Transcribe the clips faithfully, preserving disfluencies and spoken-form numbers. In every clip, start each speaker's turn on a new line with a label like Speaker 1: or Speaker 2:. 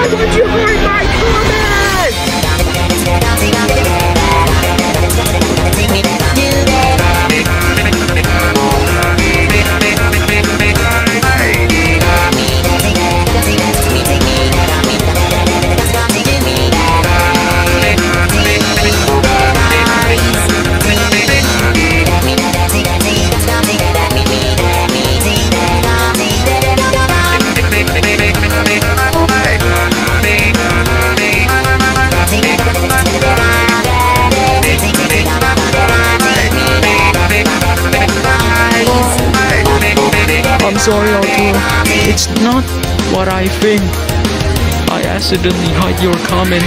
Speaker 1: would you hide my comments?
Speaker 2: I'm sorry, Arthur. It's not what I think. I accidentally hide your comment.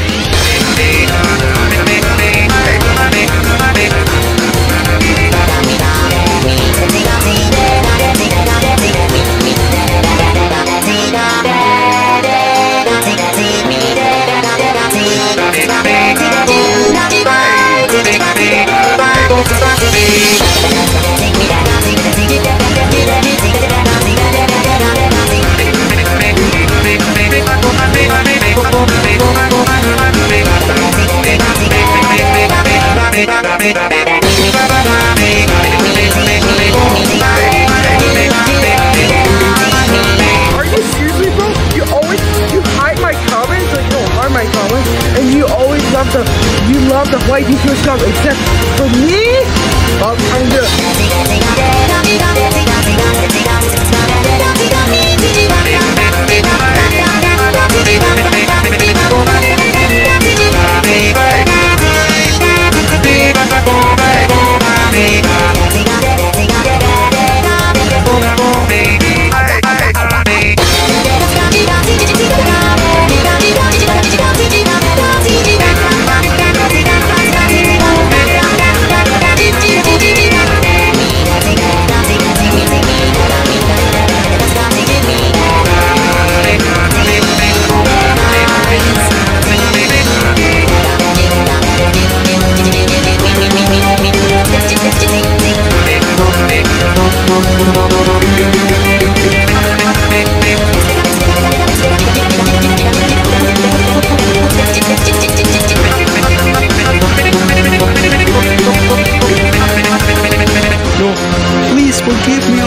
Speaker 1: Are you seriously, bro? You always you hide my comments, like you don't hide my comments, and you always love the you love the white people stuff, except for me. Well, I'm good.
Speaker 2: Please forgive me,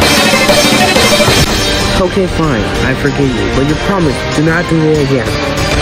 Speaker 2: Okay, fine, I forgive you, but you promise, do not do it again.